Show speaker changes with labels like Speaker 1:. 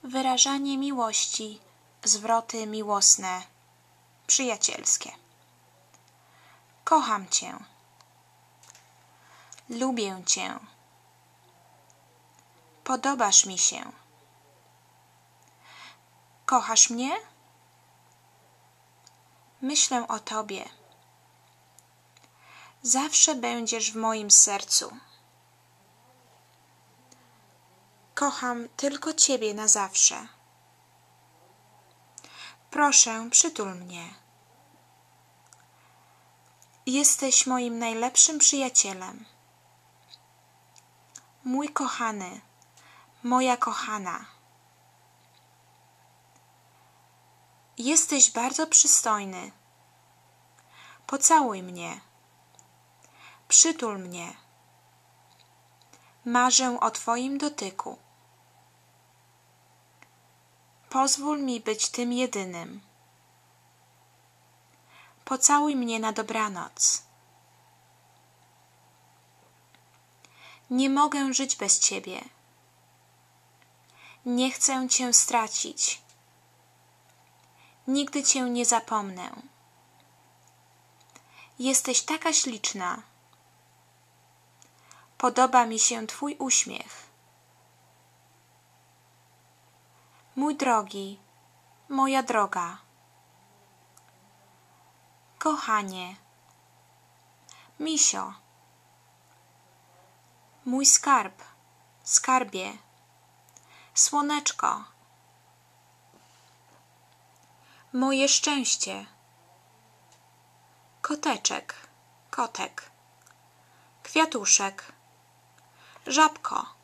Speaker 1: Wyrażanie miłości, zwroty miłosne, przyjacielskie. Kocham Cię. Lubię Cię. Podobasz mi się. Kochasz mnie? Myślę o Tobie. Zawsze będziesz w moim sercu. Kocham tylko Ciebie na zawsze. Proszę, przytul mnie. Jesteś moim najlepszym przyjacielem. Mój kochany, moja kochana. Jesteś bardzo przystojny. Pocałuj mnie. Przytul mnie. Marzę o Twoim dotyku. Pozwól mi być tym jedynym. Pocałuj mnie na dobranoc. Nie mogę żyć bez Ciebie. Nie chcę Cię stracić. Nigdy Cię nie zapomnę. Jesteś taka śliczna. Podoba mi się Twój uśmiech. Mój drogi, moja droga. Kochanie. Misio. Mój skarb, skarbie. Słoneczko. Moje szczęście. Koteczek, kotek. Kwiatuszek. Żabko.